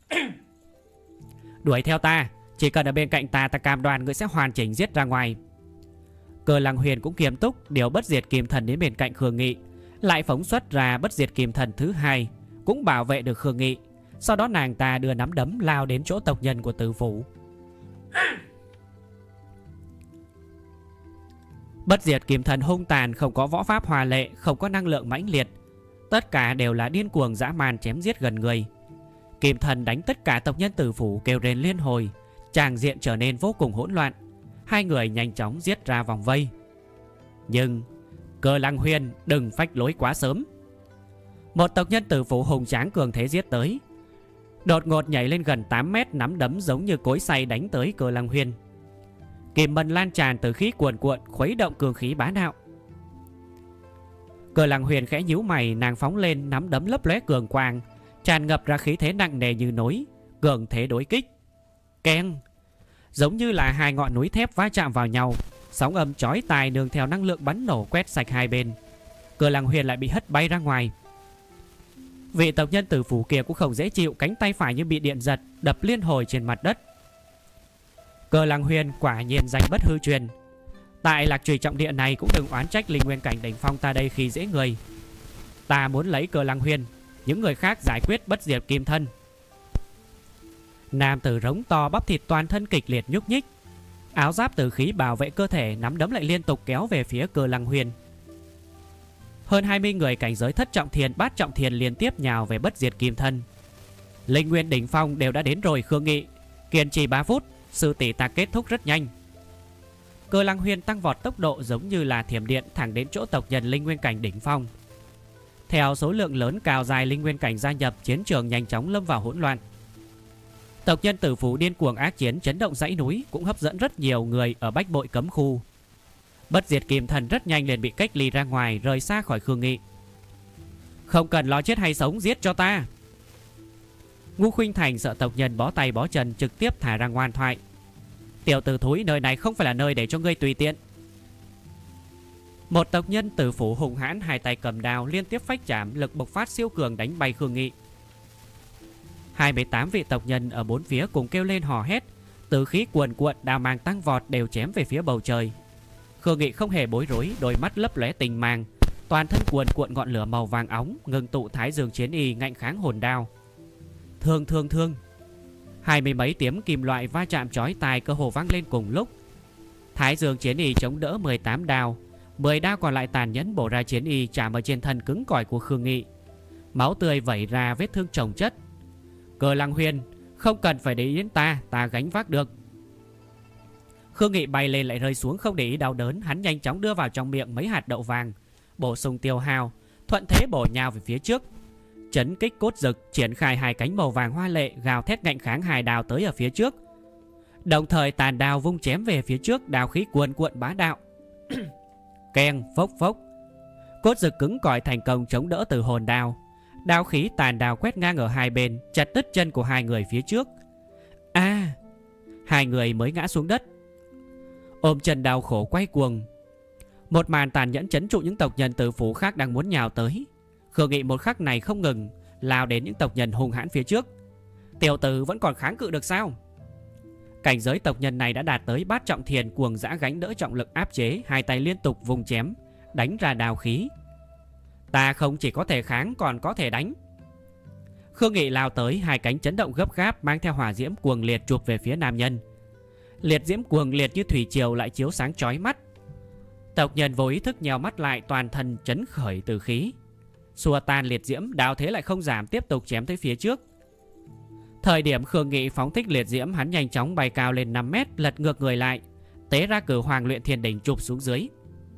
Đuổi theo ta, chỉ cần ở bên cạnh ta, ta cam đoan ngươi sẽ hoàn chỉnh giết ra ngoài. Cơ Lăng Huyền cũng nghiêm túc điều bất diệt kim thần đến bên cạnh Khương Nghị, lại phóng xuất ra bất diệt kim thần thứ 2, cũng bảo vệ được Khương Nghị. Sau đó nàng ta đưa nắm đấm lao đến chỗ tộc nhân của Tử Phủ. Bất diệt kim thần hung tàn, không có võ pháp hòa lệ, không có năng lượng mãnh liệt, tất cả đều là điên cuồng dã man chém giết gần người. Kim thần đánh tất cả tộc nhân Tử Phủ kêu rên liên hồi, tràng diện trở nên vô cùng hỗn loạn. Hai người nhanh chóng giết ra vòng vây. Nhưng Cơ Lăng Huyên đừng phách lối quá sớm. Một tộc nhân Tử Phủ hùng tráng cường thế giết tới, đột ngột nhảy lên gần 8 mét, nắm đấm giống như cối xay đánh tới Cơ Lăng Huyên. Kim mân lan tràn, từ khí cuồn cuộn khuấy động cường khí bá đạo. Cơ Lăng Huyền khẽ nhíu mày, nàng phóng lên, nắm đấm lấp lóe cường quang, tràn ngập ra khí thế nặng nề như núi, cường thế đối kích. Keng! Giống như là hai ngọn núi thép va chạm vào nhau, sóng âm chói tai nương theo năng lượng bắn nổ quét sạch hai bên. Cờ Lăng Huyền lại bị hất bay ra ngoài. Vị tộc nhân tử phủ kia cũng không dễ chịu, cánh tay phải như bị điện giật, đập liên hồi trên mặt đất. Cờ Lăng Huyền quả nhiên danh bất hư truyền. Tại Lạc Trùy trọng địa này cũng đừng oán trách linh nguyên cảnh đỉnh phong ta đây khi dễ người. Ta muốn lấy Cờ Lăng Huyền, những người khác giải quyết bất diệt kim thân. Nam tử rống to, bắp thịt toàn thân kịch liệt nhúc nhích. Áo giáp tử khí bảo vệ cơ thể, nắm đấm lại liên tục kéo về phía Cờ Lăng Huyền. Hơn 20 người cảnh giới thất trọng thiền, bát trọng thiền liên tiếp nhào về bất diệt kim thân. Linh nguyên đỉnh phong đều đã đến rồi Khương Nghị. Kiên trì 3 phút, sư tỷ ta kết thúc rất nhanh. Cờ Lăng Huyền tăng vọt tốc độ giống như là thiểm điện thẳng đến chỗ tộc nhân linh nguyên cảnh đỉnh phong. Theo số lượng lớn cao dài linh nguyên cảnh gia nhập, chiến trường nhanh chóng lâm vào hỗn loạn. Tộc nhân tử phủ điên cuồng ác chiến chấn động dãy núi, cũng hấp dẫn rất nhiều người ở bách bội cấm khu. Bất diệt kim thần rất nhanh liền bị cách ly ra ngoài, rời xa khỏi Khương Nghị. Không cần lo chết hay sống, giết cho ta. Ngũ Khuynh Thành sợ tộc nhân bó tay bó chân, trực tiếp thả ra ngoan thoại. Tiểu tử thúi, nơi này không phải là nơi để cho ngươi tùy tiện. Một tộc nhân tử phủ hùng hãn, hai tay cầm đao liên tiếp phách chạm, lực bộc phát siêu cường đánh bay Khương Nghị. 28 vị tộc nhân ở bốn phía cùng kêu lên hò hét, tử khí cuồn cuộn, đao mang tăng vọt đều chém về phía bầu trời. Khương Nghị không hề bối rối, đôi mắt lấp lóe tình mang, toàn thân cuồn cuộn ngọn lửa màu vàng óng, ngưng tụ Thái Dương chiến y ngạnh kháng hồn đao. Thương. 20 mấy tiếng kim loại va chạm chói tai cơ hồ vang lên cùng lúc. Thái Dương chiến y chống đỡ 18 đao, 10 đao còn lại tàn nhẫn bổ ra chiến y chạm ở trên thân cứng cỏi của Khương Nghị. Máu tươi vẩy ra, vết thương chồng chất. Cờ Lăng Huyền, không cần phải để ý đến ta gánh vác được. Khương Nghị bay lên lại rơi xuống, không để ý đau đớn, hắn nhanh chóng đưa vào trong miệng mấy hạt đậu vàng, bổ sung tiêu hao, thuận thế bổ nhào về phía trước. Chấn kích cốt dực, triển khai hai cánh màu vàng hoa lệ, gào thét ngạnh kháng hai đao tới ở phía trước. Đồng thời tàn đao vung chém về phía trước, đao khí cuồn cuộn bá đạo. Keng, phốc phốc. Cốt dực cứng cỏi thành công chống đỡ từ hồn đao. Đao khí tàn đao quét ngang ở hai bên, chặt đứt chân của hai người phía trước. Hai người mới ngã xuống đất, ôm chân đau khổ quay cuồng. Một màn tàn nhẫn chấn trụ những tộc nhân tử phủ khác đang muốn nhào tới. Khương Nghị một khắc này không ngừng lao đến những tộc nhân hung hãn phía trước. Tiểu tử vẫn còn kháng cự được sao? Cảnh giới tộc nhân này đã đạt tới bát trọng thiền, cuồng dã gánh đỡ trọng lực áp chế, hai tay liên tục vùng chém, đánh ra đao khí. Ta không chỉ có thể kháng còn có thể đánh. Khương Nghị lao tới, hai cánh chấn động gấp gáp, mang theo hỏa diễm cuồng liệt chụp về phía nam nhân. Liệt diễm cuồng liệt như thủy triều lại chiếu sáng chói mắt. Tộc nhân vô ý thức nheo mắt lại, toàn thân chấn khởi từ khí. Xua tan liệt diễm, đao thế lại không giảm, tiếp tục chém tới phía trước. Thời điểm Khương Nghị phóng thích liệt diễm, hắn nhanh chóng bay cao lên 5 mét, lật ngược người lại, tế ra Cửu Hoàng Luyện Thiên Đỉnh chụp xuống dưới.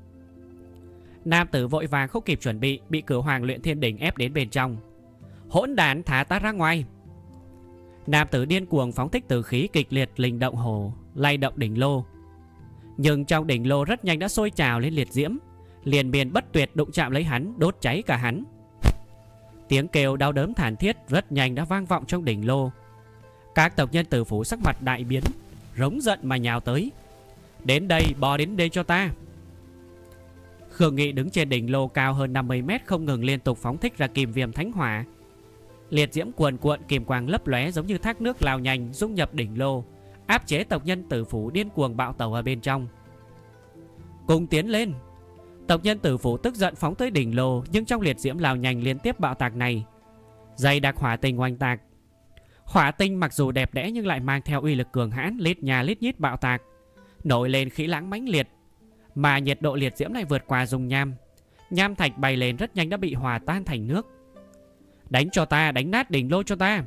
Nam tử vội vàng không kịp chuẩn bị Cửu Hoàng Luyện Thiên Đỉnh ép đến bên trong. Hỗn đản, thả ta ra ngoài! Nam tử điên cuồng phóng thích tử khí kịch liệt, linh động hồ lay động đỉnh lô. Nhưng trong đỉnh lô rất nhanh đã sôi trào lên liệt diễm, liền miên bất tuyệt đụng chạm lấy hắn, đốt cháy cả hắn. Tiếng kêu đau đớn thảm thiết rất nhanh đã vang vọng trong đỉnh lô. Các tộc nhân tử phủ sắc mặt đại biến, rống giận mà nhào tới. Đến đây, bò đến đây cho ta! Khương Nghị đứng trên đỉnh lô cao hơn 50 mét, không ngừng liên tục phóng thích ra kim viêm thánh hỏa. Liệt diễm cuồn cuộn, kim quang lấp lóe giống như thác nước lao nhanh dung nhập đỉnh lô, áp chế tộc nhân tử phủ điên cuồng bạo tẩu ở bên trong. Cùng tiến lên! Tộc nhân tử phủ tức giận phóng tới đỉnh lô, nhưng trong liệt diễm lao nhanh liên tiếp bạo tạc này, dày đặc hỏa tinh oanh tạc. Hỏa tinh mặc dù đẹp đẽ nhưng lại mang theo uy lực cường hãn, lít nhà lít nhít bạo tạc, nổi lên khí lãng mãnh liệt. Mà nhiệt độ liệt diễm này vượt qua dung nham, nham thạch bay lên rất nhanh đã bị hòa tan thành nước. Đánh cho ta, đánh nát đỉnh lô cho ta!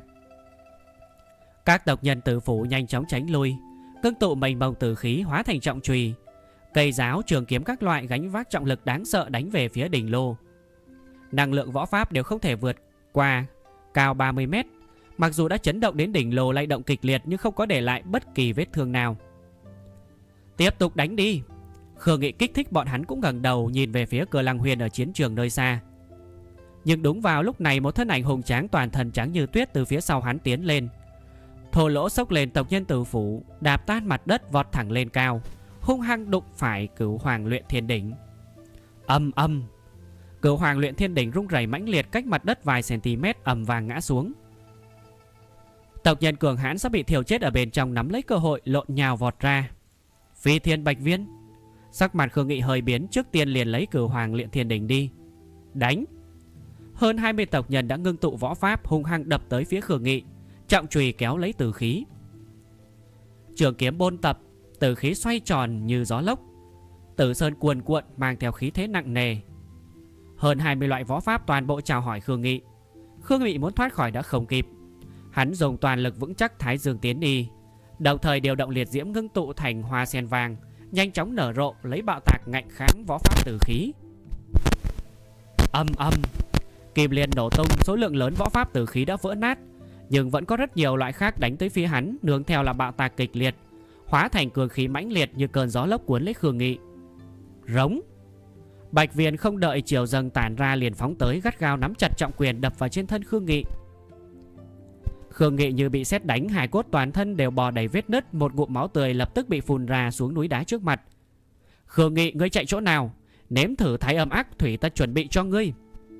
Các tộc nhân tử phủ nhanh chóng tránh lui, cương tụ mênh mông tử khí hóa thành trọng chùy, cây giáo, trường kiếm các loại gánh vác trọng lực đáng sợ đánh về phía đỉnh lô. Năng lượng võ pháp đều không thể vượt qua cao 30 mét. Mặc dù đã chấn động đến đỉnh lô lay động kịch liệt nhưng không có để lại bất kỳ vết thương nào. Tiếp tục đánh đi! Khương Nghị kích thích bọn hắn cũng ngẩng đầu nhìn về phía Cờ Lăng Huyền ở chiến trường nơi xa. Nhưng đúng vào lúc này, một thân ảnh hùng tráng toàn thân trắng như tuyết từ phía sau hắn tiến lên. Thô lỗ xốc lên tộc nhân Tử Phủ, đạp tan mặt đất vọt thẳng lên cao, hung hăng đụng phải Cửu Hoàng Luyện Thiên Đỉnh. Âm âm, Cửu Hoàng Luyện Thiên Đỉnh rung rẩy mãnh liệt, cách mặt đất vài cm ầm vang ngã xuống. Tộc nhân cường hãn sắp bị thiêu chết ở bên trong nắm lấy cơ hội lộn nhào vọt ra. Phi Thiên Bạch Viên. Sắc mặt Khương Nghị hơi biến, trước tiên liền lấy Cửu Hoàng Luyện Thiên Đỉnh đi. Đánh. Hơn 20 tộc nhân đã ngưng tụ võ pháp hung hăng đập tới phía Khương Nghị, trọng chùy kéo lấy tử khí. Trường kiếm bôn tập, tử khí xoay tròn như gió lốc. Tử sơn cuồn cuộn mang theo khí thế nặng nề. Hơn 20 loại võ pháp toàn bộ chào hỏi Khương Nghị. Khương Nghị muốn thoát khỏi đã không kịp. Hắn dùng toàn lực vững chắc Thái Dương tiến đi, đồng thời điều động liệt diễm ngưng tụ thành hoa sen vàng, nhanh chóng nở rộ lấy bạo tạc ngạnh kháng võ pháp tử khí. Âm âm, kim liên nổ tung, số lượng lớn võ pháp tử khí đã vỡ nát, nhưng vẫn có rất nhiều loại khác đánh tới phía hắn, nương theo là bạo tạc kịch liệt, hóa thành cường khí mãnh liệt như cơn gió lốc cuốn lấy Khương Nghị. Rống. Bạch Viên không đợi chiều dâng tản ra liền phóng tới, gắt gao nắm chặt trọng quyền đập vào trên thân Khương Nghị. Khương Nghị như bị sét đánh, hài cốt toàn thân đều bò đầy vết nứt, một ngụm máu tươi lập tức bị phun ra xuống núi đá trước mặt. Khương Nghị, ngươi chạy chỗ nào? Nếm thử Thái Âm Ác Thủy ta chuẩn bị cho ngươi.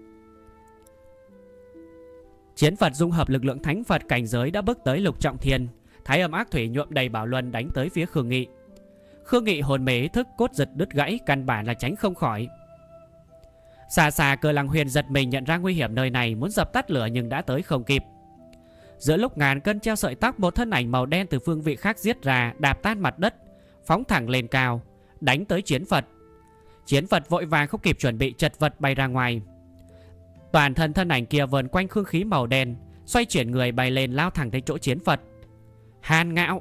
Chiến Phật dung hợp lực lượng thánh Phật cảnh giới đã bước tới lục trọng thiên. Thái Âm Ác Thủy nhuộm đầy bảo luân đánh tới phía Khương Nghị. Khương Nghị hồn mê ý thức, cốt giật đứt gãy, căn bản là tránh không khỏi. Xa xa Cơ Lăng Huyền giật mình nhận ra nguy hiểm nơi này, muốn dập tắt lửa nhưng đã tới không kịp. Giữa lúc ngàn cân treo sợi tóc, một thân ảnh màu đen từ phương vị khác giết ra, đạp tan mặt đất, phóng thẳng lên cao, đánh tới Chiến Phật. Chiến Phật vội vàng không kịp chuẩn bị, chật vật bay ra ngoài. Toàn thân thân ảnh kia vờn quanh khương khí màu đen, xoay chuyển người bay lên lao thẳng tới chỗ Chiến Phật. Hàn Ngạo.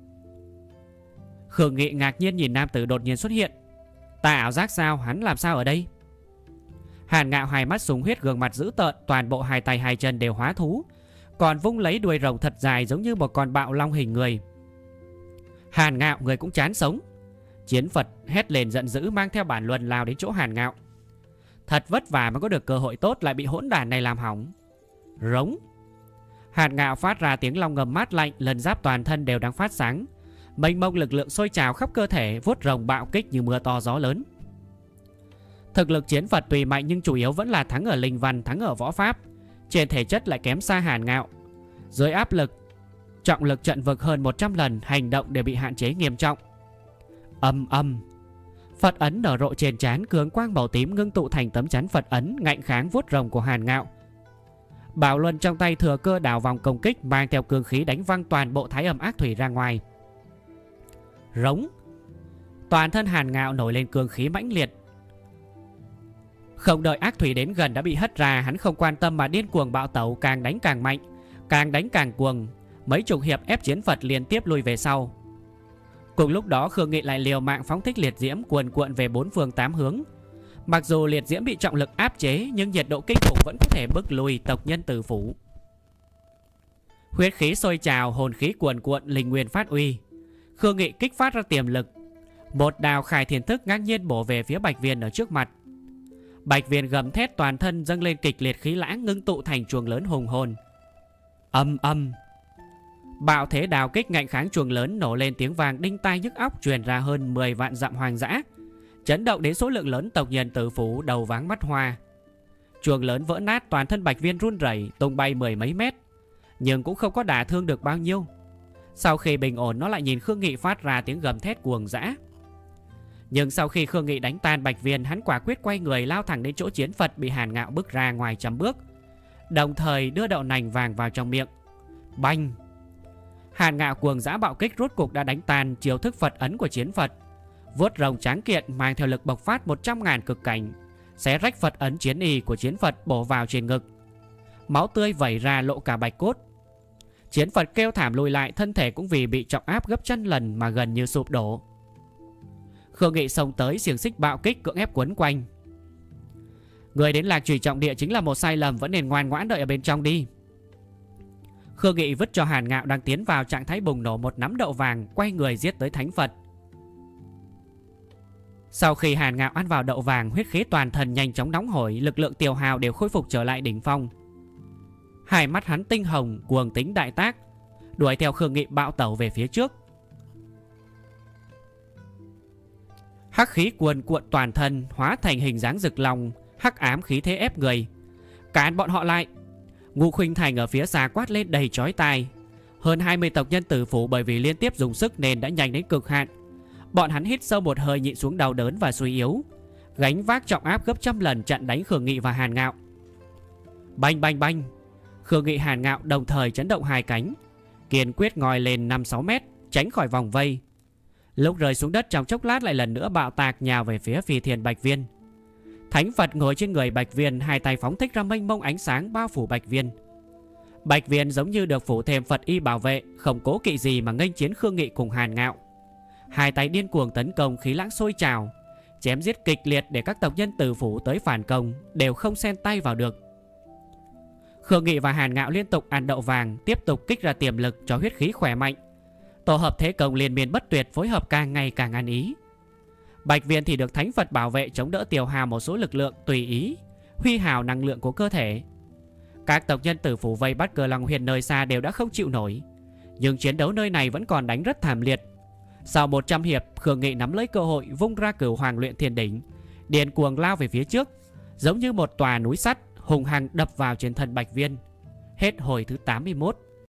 Khương Nghị ngạc nhiên nhìn nam tử đột nhiên xuất hiện. Ta ảo giác sao? Hắn làm sao ở đây? Hàn Ngạo hai mắt súng huyết, gương mặt dữ tợn, toàn bộ hai tay hai chân đều hóa thú, còn vung lấy đuôi rồng thật dài giống như một con bạo long hình người. Hàn Ngạo, người cũng chán sống. Chiến Phật hét lên giận dữ, mang theo bản luân lao đến chỗ Hàn Ngạo. Thật vất vả mới có được cơ hội tốt, lại bị hỗn đản này làm hỏng. Rống. Hàn Ngạo phát ra tiếng long ngầm mát lạnh, lần giáp toàn thân đều đang phát sáng, mênh mông lực lượng sôi trào khắp cơ thể, vuốt rồng bạo kích như mưa to gió lớn. Thực lực Chiến Phật tùy mạnh nhưng chủ yếu vẫn là thắng ở linh văn, thắng ở võ pháp, trên thể chất lại kém xa Hàn Ngạo. Dưới áp lực trọng lực trận vực hơn 100 lần, hành động đều bị hạn chế nghiêm trọng. Âm âm. Phật ấn nở rộ trên trán, cường quang màu tím ngưng tụ thành tấm chắn Phật ấn ngạnh kháng vuốt rồng của Hàn Ngạo. Bảo luân trong tay thừa cơ đảo vòng công kích, mang theo cương khí đánh văng toàn bộ Thái Âm Ác Thủy ra ngoài. Rống. Toàn thân Hàn Ngạo nổi lên cương khí mãnh liệt. Không đợi ác thủy đến gần đã bị hất ra, hắn không quan tâm mà điên cuồng bạo tẩu, càng đánh càng mạnh, càng đánh càng cuồng. Mấy chục hiệp ép Chiến Phật liên tiếp lui về sau. Cùng lúc đó Khương Nghị lại liều mạng phóng thích liệt diễm cuồn cuộn về bốn phương tám hướng. Mặc dù liệt diễm bị trọng lực áp chế, nhưng nhiệt độ kinh khủng vẫn có thể bức lùi tộc nhân Tử Phủ. Huyết khí sôi trào, hồn khí cuồn cuộn, linh nguyên phát uy. Khương Nghị kích phát ra tiềm lực, một đào khai thiên thức ngang nhiên bổ về phía Bạch Viên ở trước mặt. Bạch Viên gầm thét, toàn thân dâng lên kịch liệt khí lãng, ngưng tụ thành chuồng lớn hùng hồn. Âm âm. Bạo thế đào kích ngạnh kháng chuồng lớn nổ lên, tiếng vang đinh tai nhức óc truyền ra hơn 10 vạn dặm hoang dã, chấn động đến số lượng lớn tộc nhân Tử Phủ đầu váng mắt hoa. Chuồng lớn vỡ nát, toàn thân Bạch Viên run rẩy, tung bay 10 mấy mét, nhưng cũng không có đả thương được bao nhiêu. Sau khi bình ổn, nó lại nhìn Khương Nghị phát ra tiếng gầm thét cuồng dã. Nhưng sau khi Khương Nghị đánh tan Bạch Viên, hắn quả quyết quay người lao thẳng đến chỗ Chiến Phật bị Hàn Ngạo bước ra ngoài trăm bước, đồng thời đưa đậu nành vàng vào trong miệng. Banh. Hàn Ngạo cuồng dã bạo kích rốt cục đã đánh tan chiêu thức Phật ấn của Chiến Phật. Vuốt rồng tráng kiện mang theo lực bộc phát 100.000 cực cảnh, xé rách Phật ấn chiến y của Chiến Phật bổ vào trên ngực. Máu tươi vẩy ra lộ cả bạch cốt. Chiến Phật kêu thảm lùi lại, thân thể cũng vì bị trọng áp gấp trăm lần mà gần như sụp đổ. Khương Nghị xông tới, xiềng xích bạo kích cưỡng ép quấn quanh. Người đến Lạc Trùy trọng địa chính là một sai lầm, vẫn nên ngoan ngoãn đợi ở bên trong đi. Khương Nghị vứt cho Hàn Ngạo đang tiến vào trạng thái bùng nổ một nắm đậu vàng, quay người giết tới Thánh Phật. Sau khi Hàn Ngạo ăn vào đậu vàng, huyết khí toàn thân nhanh chóng nóng hổi, lực lượng tiêu hao đều khôi phục trở lại đỉnh phong. Hai mắt hắn tinh hồng, cuồng tính đại tác, đuổi theo Khương Nghị bạo tẩu về phía trước. Hắc khí cuồn cuộn toàn thân, hóa thành hình dáng rực long, hắc ám khí thế ép người. Cản bọn họ lại! Ngũ Khuynh Thành ở phía xa quát lên đầy chói tai. Hơn 20 tộc nhân Tử Phủ bởi vì liên tiếp dùng sức nên đã nhanh đến cực hạn. Bọn hắn hít sâu một hơi nhịn xuống đau đớn và suy yếu, gánh vác trọng áp gấp trăm lần chặn đánh Khương Nghị và Hàn Ngạo. Bành bành bành! Khương Nghị, Hàn Ngạo đồng thời chấn động hai cánh, kiên quyết ngoi lên 5-6 mét, tránh khỏi vòng vây. Lúc rơi xuống đất trong chốc lát lại lần nữa bạo tạc nhào về phía Phi Thiên Bạch Viên. Thánh Phật ngồi trên người Bạch Viên, hai tay phóng thích ra mênh mông ánh sáng bao phủ Bạch Viên. Bạch Viên giống như được phủ thêm Phật y bảo vệ, không cố kỵ gì mà nghênh chiến Khương Nghị cùng Hàn Ngạo. Hai tay điên cuồng tấn công, khí lãng sôi trào, chém giết kịch liệt để các tộc nhân Tử Phủ tới phản công đều không xen tay vào được. Khương Nghị và Hàn Ngạo liên tục ăn đậu vàng, tiếp tục kích ra tiềm lực cho huyết khí khỏe mạnh. Tổ hợp thế công liên miên bất tuyệt, phối hợp càng ngày càng ăn ý. Bạch Viên thì được Thánh Phật bảo vệ, chống đỡ tiêu hao một số lực lượng tùy ý, huy hào năng lượng của cơ thể. Các tộc nhân Tử Phủ vây bắt Cờ Long Huyền nơi xa đều đã không chịu nổi, nhưng chiến đấu nơi này vẫn còn đánh rất thảm liệt. Sau 100 hiệp, Khương Nghị nắm lấy cơ hội vung ra Cửu Hoàng Luyện Thiên Đỉnh, điên cuồng lao về phía trước, giống như một tòa núi sắt hùng hăng đập vào trên thân Bạch Viên. Hết hồi thứ 81.